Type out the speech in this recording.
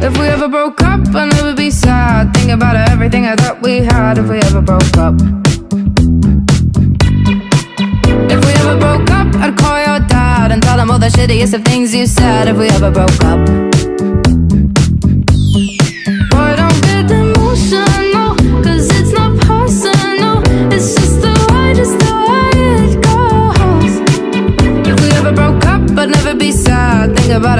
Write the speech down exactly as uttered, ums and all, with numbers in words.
If we ever broke up, I'd never be sad. Think about everything I thought we had. If we ever broke up, if we ever broke up, I'd call your dad and tell him all the shittiest of things you said. If we ever broke up.